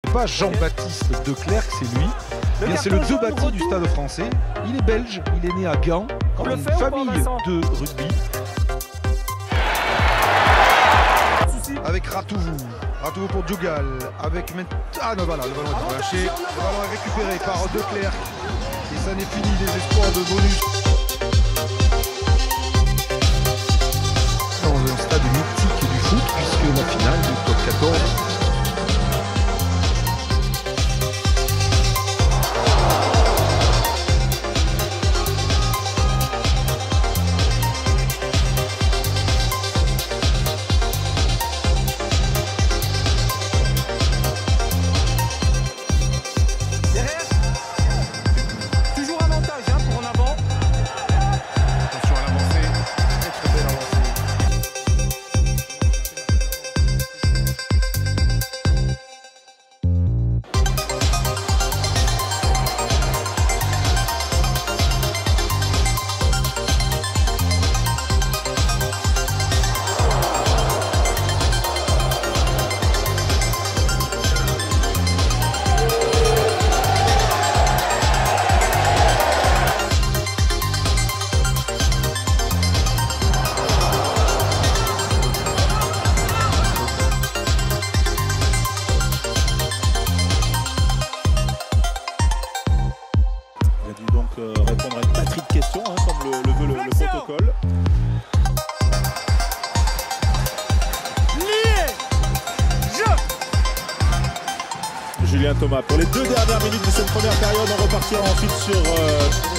Pas Jean-Baptiste Declercq, c'est lui. C'est le Debatty du Stade Français. Il est belge, il est né à Gand, dans une famille de rugby. Avec Ratouvou pour Djougal, avec non, voilà, le ballon est lâché, le ballon est récupéré par Declercq et ça n'est fini des espoirs de bonus. Dans un stade mythique du foot, puisque la finale du top 14. Il a dû donc répondre à une batterie de questions, comme le veut le protocole. Julien Thomas pour les 2 dernières minutes de cette première période. On repartira ensuite sur